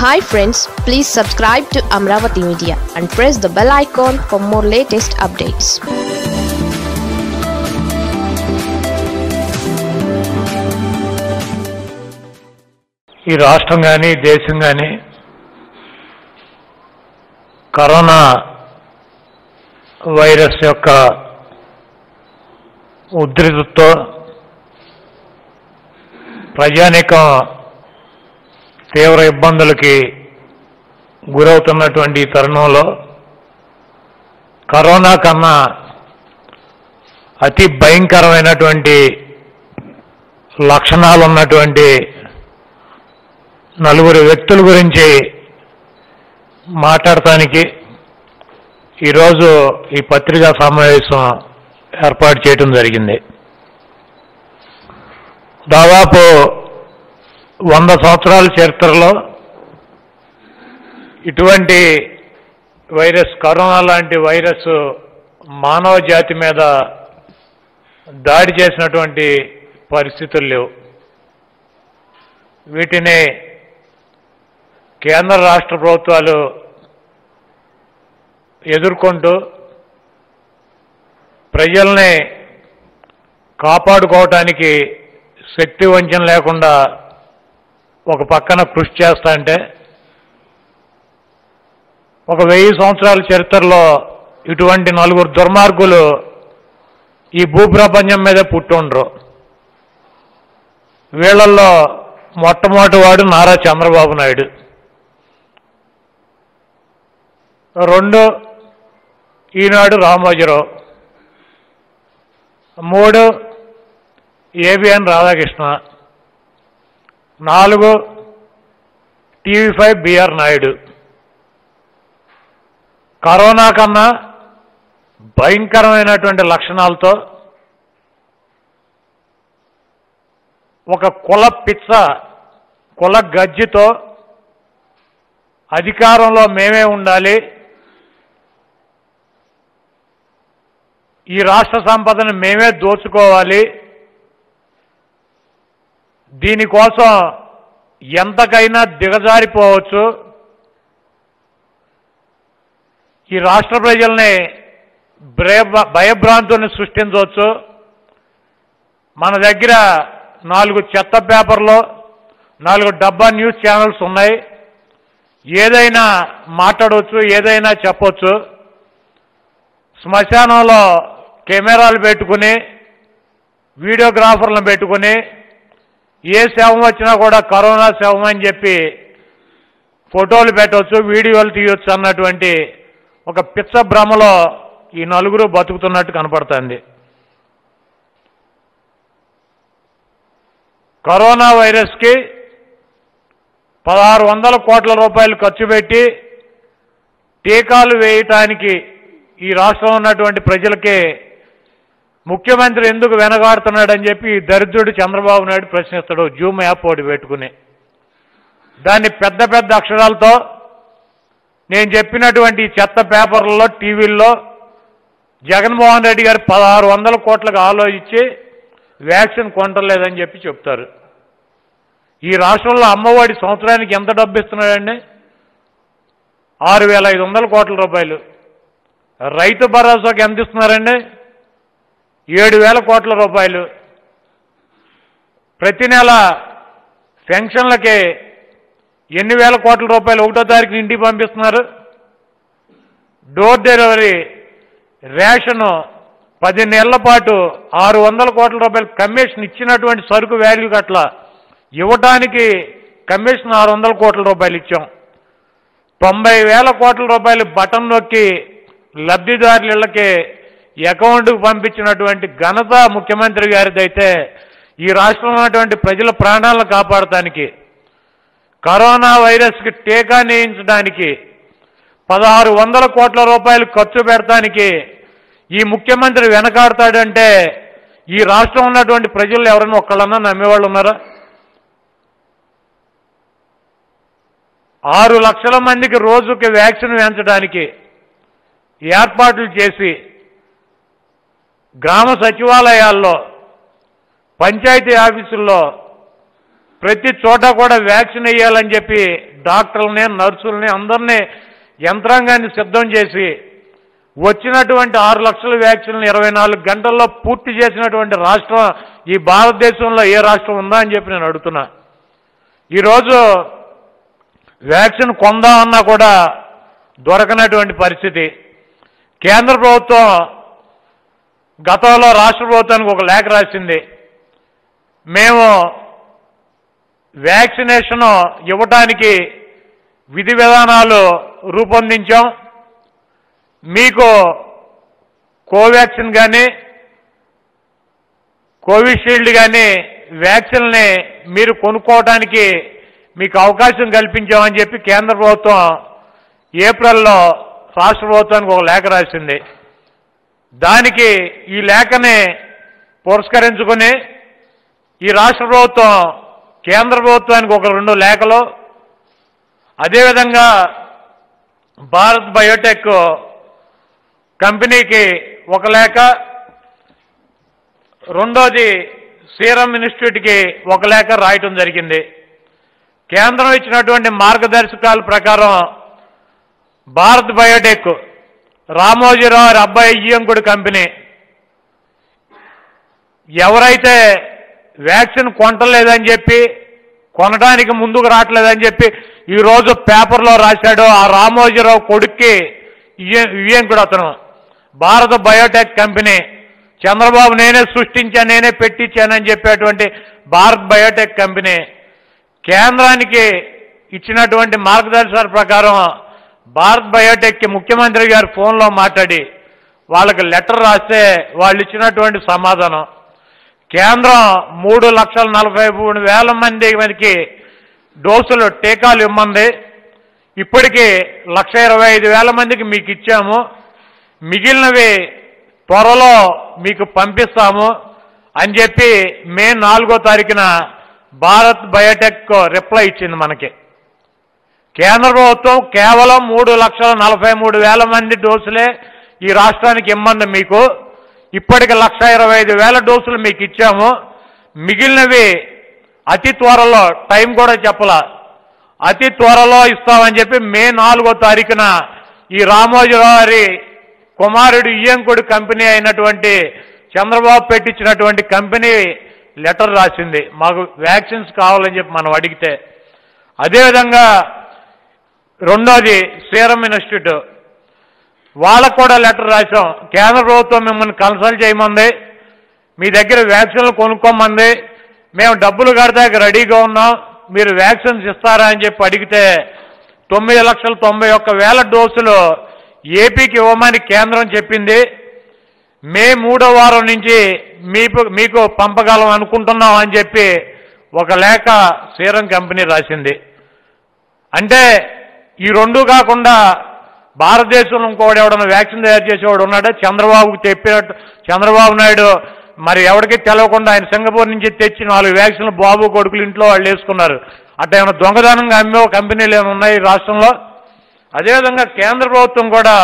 Hi friends, please subscribe to Amravati Media and press the bell icon for more latest updates. ఈ రాష్ట్రం గాని దేశం గాని corona virus యొక్క ఉధృతితో ప్రజానీకం తీవ్ర ఇబ్బందులకి గురవుతున్నటువంటి ఈ తరుణంలో కరోనా కన్నా అతి భయంకరమైనటువంటి లక్షణాలు ఉన్నటువంటి నలుగురు వ్యక్తుల గురించి మాట్లాడటానికి ఈరోజు ఈ పత్రికా సమావేశం ఏర్పాటు చేయడం జరిగింది. దాదాపు 100 సంవత్సరాల చరిత్రలో ఇటువంటి వైరస్, కరోనా లాంటి వైరస్ మానవ జాతి మీద దాడి చేసినటువంటి పరిస్థితులు లేవు. వీటిని కేంద్ర రాష్ట్ర ప్రభుత్వాలు ఎదుర్కొంటూ ప్రజల్ని కాపాడుకోవటానికి శక్తి వంచన లేకుండా ఒక పక్కన కృషి చేస్తా అంటే, ఒక 1000 సంవత్సరాల చరిత్రలో ఇటువంటి నలుగురు దుర్మార్గులు ఈ భూప్రపంచం మీద పుట్టుండ్రు. వీళ్ళల్లో మొట్టమొదటి వాడు Nara Chandrababu Naidu, 2 Eenadu Ramojirao, 3 ABN Radhakrishna, 4 TV five BR Naidu. Corona కన్నా భయంకరమైనటువంటి లక్షణాలతో ఒక కుల పిచ్చ, కుల గజ్జితో అధికారంలో మేమే ఉండాలి, ఈ రాష్ట్ర సంపదను మేమే దోచుకోవాలి, దీనికోసం ఎంతకైనా దిగజారిపోవచ్చు, ఈ రాష్ట్ర ప్రజల్ని భయభ్రాంతుల్ని సృష్టించవచ్చు, మన దగ్గర 4 చెత్త పేపర్లు, 4 డబ్బా న్యూస్ ఛానల్స్ ఉన్నాయి, ఏదైనా మాట్లాడవచ్చు, ఏదైనా చెప్పొచ్చు, శ్మశానంలో కెమెరాలు పెట్టుకుని వీడియోగ్రాఫర్లను పెట్టుకుని ఏ శవం వచ్చినా కూడా కరోనా శవం అని చెప్పి ఫోటోలు పెట్టవచ్చు, వీడియోలు తీయొచ్చు అన్నటువంటి ఒక పిచ్చ భ్రమలో ఈ నలుగురు బతుకుతున్నట్టు కనపడుతుంది. కరోనా వైరస్కి 1600 కోట్ల రూపాయలు ఖర్చు పెట్టి టీకాలు వేయటానికి ఈ రాష్ట్రంలో ఉన్నటువంటి ప్రజలకే ముఖ్యమంత్రి ఎందుకు వెనగాడుతున్నాడని చెప్పి ఈ దరిద్రుడు చంద్రబాబు నాయుడు ప్రశ్నిస్తాడు, జూమ్ యాప్ ఒకటి పెట్టుకుని. దాన్ని పెద్ద పెద్ద అక్షరాలతో నేను చెప్పినటువంటి చెత్త పేపర్లలో, టీవీల్లో జగన్మోహన్ రెడ్డి గారు 1600 కోట్లకు ఆలోచించి వ్యాక్సిన్ కొంటలేదని చెప్పి చెప్తారు. ఈ రాష్ట్రంలో అమ్మఒడి సంవత్సరానికి ఎంత డబ్బు ఇస్తున్నాడండి? 6500 కోట్ల రూపాయలు. రైతు భరోసాకి ఎంత ఇస్తున్నారండి? 7000 కోట్ల రూపాయలు. ప్రతి నెల పెన్షన్లకి ఎన్ని వేల కోట్ల రూపాయలు 1వ తారీఖున ఇంటికి పంపిస్తున్నారు. డోర్ డెలివరీ రేషను 10 నెలల పాటు 600 కోట్ల రూపాయలు కమిషన్ ఇచ్చినటువంటి సరుకు వాల్యూ అట్ల ఇవ్వటానికి కమిషన్ 600 కోట్ల రూపాయలు ఇచ్చాం. 90,000 కోట్ల రూపాయలు బటన్ నొక్కి లబ్ధిదారుల ఇళ్లకి అకౌంట్కు పంపించినటువంటి ఘనత ముఖ్యమంత్రి గారిదైతే, ఈ రాష్ట్రంలో ఉన్నటువంటి ప్రజల ప్రాణాలను కాపాడటానికి, కరోనా వైరస్కి టీకా వేయించడానికి 1600 కోట్ల రూపాయలు ఖర్చు పెడటానికి ఈ ముఖ్యమంత్రి వెనకాడతాడంటే ఈ రాష్ట్రం ఉన్నటువంటి ప్రజలు ఎవరైనా ఒక్కళ్ళన్నా నమ్మేవాళ్ళు ఉన్నారా? 6 లక్షల మందికి రోజుకి వ్యాక్సిన్ వేయించడానికి ఏర్పాట్లు చేసి గ్రామ సచివాలయాల్లో, పంచాయతీ ఆఫీసుల్లో ప్రతి చోట కూడా వ్యాక్సిన్ వేయాలని చెప్పి డాక్టర్లని, నర్సుల్ని అందరినీ యంత్రాంగాన్ని సిద్ధం చేసి వచ్చినటువంటి 6 లక్షల వ్యాక్సిన్లు 24 గంటల్లో పూర్తి చేసినటువంటి రాష్ట్రం ఈ భారతదేశంలో ఏ రాష్ట్రం ఉందా అని చెప్పి నేను అడుగుతున్నా. ఈరోజు వ్యాక్సిన్ కొందామన్నా కూడా దొరకనటువంటి పరిస్థితి. కేంద్ర ప్రభుత్వం గతంలో రాష్ట్ర ప్రభుత్వానికి ఒక లేఖ రాసింది. మేము వ్యాక్సినేషన్ ఇవ్వటానికి విధి విధానాలు రూపొందించాం. మీకు కోవాక్సిన్ కానీ కోవిషీల్డ్ కానీ వ్యాక్సిన్ని మీరు కొనుక్కోవడానికి మీకు అవకాశం కల్పించామని చెప్పి కేంద్ర ప్రభుత్వం ఏప్రిల్లో రాష్ట్ర ప్రభుత్వానికి ఒక లేఖ రాసింది. దానికి ఈ లేఖని పురస్కరించుకుని ఈ రాష్ట్ర ప్రభుత్వం కేంద్ర ప్రభుత్వానికి ఒక 2 లేఖలు, అదేవిధంగా భారత్ బయోటెక్ కంపెనీకి ఒక లేఖ, రెండోది సీరం ఇన్స్టిట్యూట్కి ఒక లేఖ రాయటం జరిగింది. కేంద్రం ఇచ్చినటువంటి మార్గదర్శకాల ప్రకారం భారత్ బయోటెక్ రామోజీరావు గారి అబ్బాయి ఇయ్యంకుడి కంపెనీ ఎవరైతే వ్యాక్సిన్ కొంటలేదని చెప్పి, కొనడానికి ముందుకు రావట్లేదని చెప్పి ఈరోజు పేపర్లో రాశాడో ఆ రామోజీరావు కొడుక్కి ఇయ్యంకుడు అతను. భారత బయోటెక్ కంపెనీ చంద్రబాబు నేనే సృష్టించాను, నేనే పెట్టించానని చెప్పేటువంటి భారత్ బయోటెక్ కంపెనీ కేంద్రానికి ఇచ్చినటువంటి మార్గదర్శకాల ప్రకారం భారత్ బయోటెక్కి ముఖ్యమంత్రి గారు ఫోన్లో మాట్లాడి వాళ్ళకి లెటర్ రాస్తే వాళ్ళు ఇచ్చినటువంటి సమాధానం, కేంద్రం 3,43,000 మందికి డోసులు టీకాలు ఇమ్మంది. ఇప్పటికీ 1,25,000 మందికి మీకు ఇచ్చాము, మిగిలినవి త్వరలో మీకు పంపిస్తాము అని చెప్పి మే 4వ తారీఖున భారత్ బయోటెక్ రిప్లై ఇచ్చింది మనకి. కేంద్ర ప్రభుత్వం కేవలం 3,43,000 మంది డోసులే ఈ రాష్ట్రానికి ఇమ్మంది మీకు. ఇప్పటికి 1,25,000 డోసులు మీకు ఇచ్చాము, మిగిలినవి అతి త్వరలో, టైం కూడా చెప్పలా, అతి త్వరలో ఇస్తామని చెప్పి మే 4వ తారీఖున ఈ రామోజీరావు గారి కుమారుడు ఇయ్యంకుడి కంపెనీ అయినటువంటి చంద్రబాబు పెట్టించినటువంటి కంపెనీ లెటర్ రాసింది మాకు వ్యాక్సిన్స్ కావాలని చెప్పి మనం అడిగితే. అదేవిధంగా రెండోది సీరం ఇన్స్టిట్యూట్, వాళ్ళకు కూడా లెటర్ రాసాం. కేంద్ర ప్రభుత్వం మిమ్మల్ని కన్సల్ట్ చేయమంది, మీ దగ్గర వ్యాక్సిన్లు కొనుక్కోమంది, మేము డబ్బులు కడతాకి రెడీగా ఉన్నాం, మీరు వ్యాక్సిన్స్ ఇస్తారా అని చెప్పి అడిగితే 9,91,000 డోసులు ఏపీకి ఇవ్వమని కేంద్రం చెప్పింది. మే 3వ వారం నుంచి మీకు పంపగలం అనుకుంటున్నాం అని చెప్పి ఒక లేఖ సీరం కంపెనీ రాసింది. అంటే ఈ 2 కాకుండా భారతదేశంలో ఇంకోటి ఎవడన్నా వ్యాక్సిన్ తయారు చేసేవాడు ఉన్నాడా? చంద్రబాబుకు చెప్పినట్టు చంద్రబాబు నాయుడు మరి ఎవరికి తెలవకుండా ఆయన సింగపూర్ నుంచి తెచ్చి 4 వ్యాక్సిన్లు బాబు కొడుకులు ఇంట్లో వాళ్ళు వేసుకున్నారు. అట్లా ఏమైనా దొంగదనంగా అమ్మే కంపెనీలు ఏమైనా ఉన్నాయి ఈ రాష్ట్రంలో? అదేవిధంగా కేంద్ర ప్రభుత్వం కూడా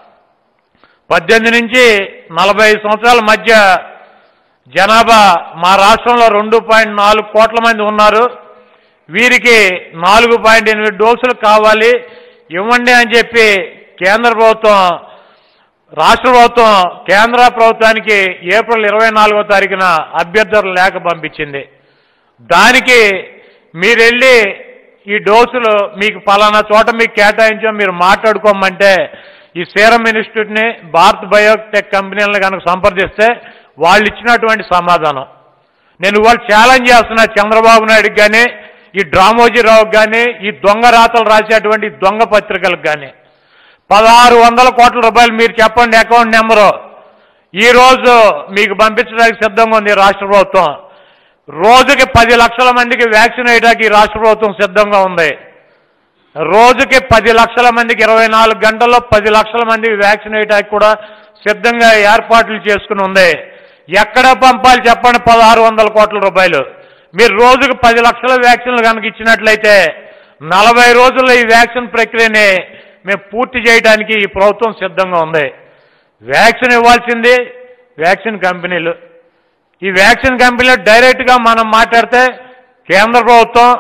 18 నుంచి 45 సంవత్సరాల మధ్య జనాభా మా రాష్ట్రంలో 2.4 కోట్ల మంది ఉన్నారు, వీరికి 4.8 డోసులు కావాలి ఇవ్వండి అని చెప్పి కేంద్ర ప్రభుత్వం రాష్ట్ర ప్రభుత్వం కేంద్ర ప్రభుత్వానికి ఏప్రిల్ 24వ తారీఖున అభ్యర్థుల లేఖ పంపించింది. దానికి మీరు వెళ్ళి ఈ డోసులు మీకు పలానా చోట మీకు కేటాయించాం మీరు మాట్లాడుకోమంటే ఈ సీరం ఇన్స్టిట్యూట్ని భారత్ బయోటెక్ కంపెనీలను కనుక సంప్రదిస్తే వాళ్ళు ఇచ్చినటువంటి సమాధానం నేను ఇవాళ ఛాలెంజ్ చేస్తున్నా చంద్రబాబు నాయుడుకి కానీ ఈ రామోజీరావుకి కానీ ఈ దొంగ రాతలు రాసేటువంటి దొంగ పత్రికలకు కానీ 1,600 కోట్ల రూపాయలు మీరు చెప్పండి అకౌంట్ నెంబరు ఈరోజు మీకు పంపించడానికి సిద్ధంగా ఉంది రాష్ట్ర ప్రభుత్వం. రోజుకి 10 లక్షల మందికి వ్యాక్సిన్ వేయడానికి రాష్ట్ర ప్రభుత్వం సిద్ధంగా ఉంది. రోజుకి 10 లక్షల మందికి 24 గంటల్లో 10 లక్షల మందికి వ్యాక్సిన్ వేయడానికి కూడా సిద్ధంగా ఏర్పాట్లు చేసుకుని ఉంది. ఎక్కడ పంపాలి చెప్పండి? 1,600 కోట్ల రూపాయలు. మీరు రోజుకు 10 లక్షల వ్యాక్సిన్లు కనుక ఇచ్చినట్లయితే 40 రోజుల్లో ఈ వ్యాక్సిన్ ప్రక్రియని మేము పూర్తి చేయడానికి ఈ ప్రభుత్వం సిద్ధంగా ఉంది. వ్యాక్సిన్ ఇవ్వాల్సింది వ్యాక్సిన్ కంపెనీలు. ఈ వ్యాక్సిన్ కంపెనీలు డైరెక్ట్గా మనం మాట్లాడితే కేంద్ర ప్రభుత్వం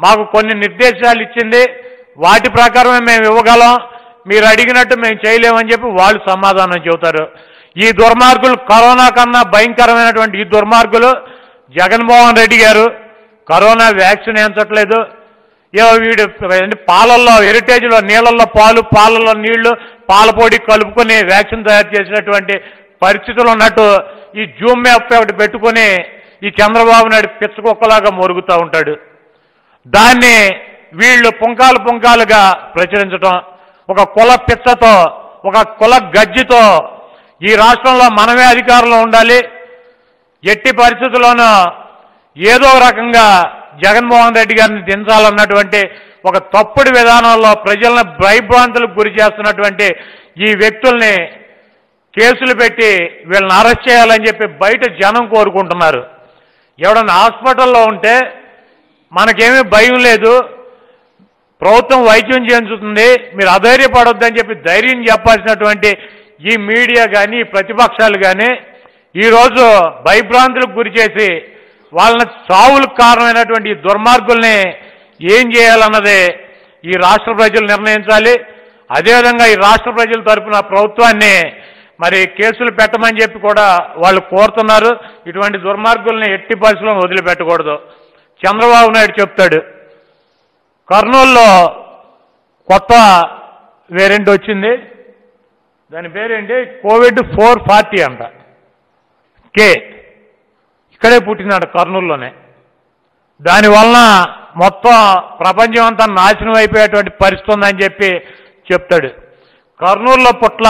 మాకు కొన్ని నిర్దేశాలు ఇచ్చింది, వాటి ప్రకారమే మేము ఇవ్వగలం, మీరు అడిగినట్టు మేము చేయలేమని చెప్పి వాళ్ళు సమాధానం చెబుతారు. ఈ దుర్మార్గులు, కరోనా కన్నా భయంకరమైనటువంటి ఈ దుర్మార్గులు జగన్మోహన్ రెడ్డి గారు కరోనా వ్యాక్సిన్ వేయించట్లేదు. వీడు పాలల్లో, హెరిటేజ్లో నీళ్ళల్లో పాలు, పాలలో నీళ్లు, పాలపొడి కలుపుకొని వ్యాక్సిన్ తయారు చేసినటువంటి పరిస్థితులు ఉన్నట్టు ఈ జూమ్ యాప్ ఒకటి పెట్టుకుని ఈ చంద్రబాబు నాయుడు పిచ్చకుక్కలాగా మొరుగుతూ ఉంటాడు. దాన్ని వీళ్ళు పుంకాలు పుంకాలుగా ప్రచురించడం, ఒక కుల పిచ్చతో, ఒక కుల గజ్జితో ఈ రాష్ట్రంలో మనమే అధికారంలో ఉండాలి, ఎట్టి పరిస్థితుల్లోనూ ఏదో రకంగా జగన్మోహన్ రెడ్డి గారిని దించాలన్నటువంటి ఒక తప్పుడు విధానంలో ప్రజలను భయభ్రాంతులకు గురి చేస్తున్నటువంటి ఈ వ్యక్తుల్ని కేసులు పెట్టి వీళ్ళని అరెస్ట్ చేయాలని చెప్పి బయట జనం కోరుకుంటున్నారు. ఎవడన్నా హాస్పిటల్లో ఉంటే మనకేమీ భయం లేదు, ప్రభుత్వం వైద్యం చేయించుతుంది, మీరు అధైర్యపడొద్దని చెప్పి ధైర్యం చెప్పాల్సినటువంటి ఈ మీడియా కానీ, ప్రతిపక్షాలు కానీ ఈరోజు భయభ్రాంతులకు గురి చేసి వాళ్ళని చావులకు కారణమైనటువంటి ఈ దుర్మార్గుల్ని ఏం చేయాలన్నదే ఈ రాష్ట్ర ప్రజలు నిర్ణయించాలి. అదేవిధంగా ఈ రాష్ట్ర ప్రజల తరఫున ప్రభుత్వాన్ని మరి కేసులు పెట్టమని చెప్పి కూడా వాళ్ళు కోరుతున్నారు. ఇటువంటి దుర్మార్గుల్ని ఎట్టి పరిస్థితుల్లో వదిలిపెట్టకూడదు. చంద్రబాబు నాయుడు చెప్తాడు, కర్నూలులో కొత్త వేరియంట్ వచ్చింది, దాని పేరేంటి, COVID-440 అంట, కే, ఇక్కడే పుట్టినాడు కర్నూలులోనే. దానివలన మొత్తం ప్రపంచం అంతా నాశనం అయిపోయేటువంటి పరిస్థితి ఉందని చెప్పి చెప్తాడు. కర్నూలులో పుట్ల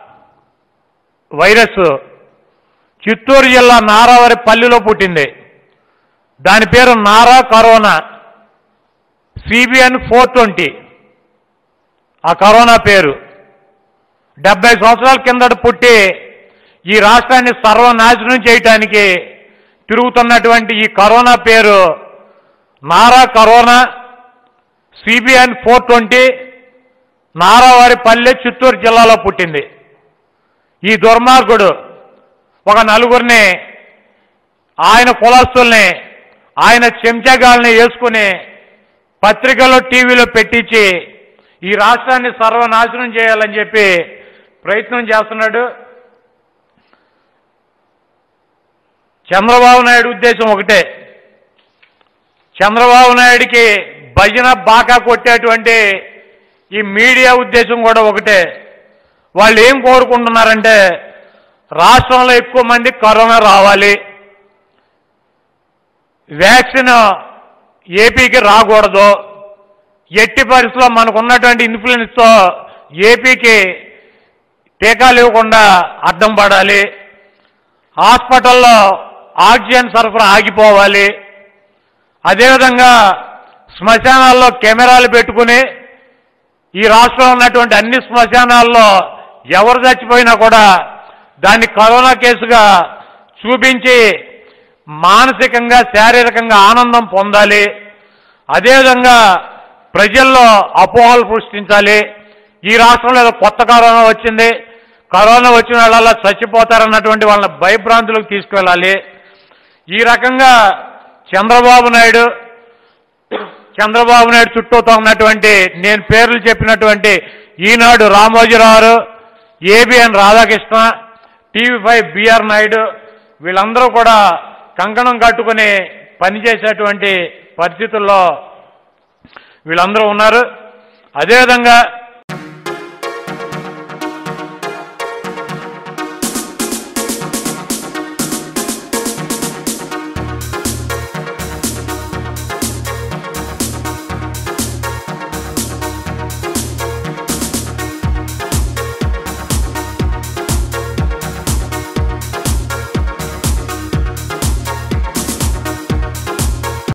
వైరస్ చిత్తూరు జిల్లా నారావారిపల్లిలో పుట్టింది. దాని పేరు నారా కరోనా, CBN 420 ఆ కరోనా పేరు. 70 సంవత్సరాల కిందట పుట్టి ఈ రాష్ట్రాన్ని సర్వనాశనం చేయటానికి తిరుగుతున్నటువంటి ఈ కరోనా పేరు నారా కరోనా, CBN 420, నారావారిపల్లె, చిత్తూరు జిల్లాలో పుట్టింది. ఈ దుర్మార్గుడు ఒక నలుగురిని, ఆయన కులస్తుల్ని, ఆయన చెంచాగాల్ని వేసుకుని పత్రికల్లో, టీవీలో పెట్టించి ఈ రాష్ట్రాన్ని సర్వనాశనం చేయాలని చెప్పి ప్రయత్నం చేస్తున్నాడు. చంద్రబాబు నాయుడు ఉద్దేశం ఒకటే, చంద్రబాబు నాయుడికి భజన బాకా కొట్టేటువంటి ఈ మీడియా ఉద్దేశం కూడా ఒకటే. వాళ్ళు ఏం కోరుకుంటున్నారంటే రాష్ట్రంలో ఎక్కువ మంది కరోనా రావాలి, వ్యాక్సిన్ ఏపీకి రాకూడదు, ఎట్టి పరిస్థితుల్లో మనకున్నటువంటి ఇన్ఫ్లుయెన్స్తో ఏపీకి టీకాలు ఇవ్వకుండా అడ్డం పడాలి, హాస్పిటల్లో ఆక్సిజన్ సరఫరా ఆగిపోవాలి, అదేవిధంగా శ్మశానాల్లో కెమెరాలు పెట్టుకుని ఈ రాష్ట్రంలో ఉన్నటువంటి అన్ని శ్మశానాల్లో ఎవరు చచ్చిపోయినా కూడా దాన్ని కరోనా కేసుగా చూపించి మానసికంగా, శారీరకంగా ఆనందం పొందాలి. అదేవిధంగా ప్రజల్లో అపోహలు సృష్టించాలి. ఈ రాష్ట్రంలో ఏదో కొత్త కరోనా వచ్చింది, కరోనా వచ్చిన వాళ్ళ చచ్చిపోతారన్నటువంటి వాళ్ళని భయభ్రాంతులకు తీసుకువెళ్ళాలి. ఈ రకంగా చంద్రబాబు నాయుడు చుట్టూతో ఉన్నటువంటి, నేను పేర్లు చెప్పినటువంటి ఈనాడు Ramoji Rao, ABN Radhakrishna, TV5 BR Naidu, వీళ్ళందరూ కూడా కంకణం కట్టుకుని పనిచేసేటువంటి పరిస్థితుల్లో వీళ్ళందరూ ఉన్నారు. అదేవిధంగా